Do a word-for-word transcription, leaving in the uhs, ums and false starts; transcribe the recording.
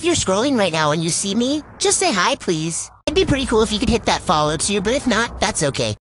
If you're scrolling right now and you see me, just say hi, please. It'd be pretty cool if you could hit that follow too, but if not, that's okay.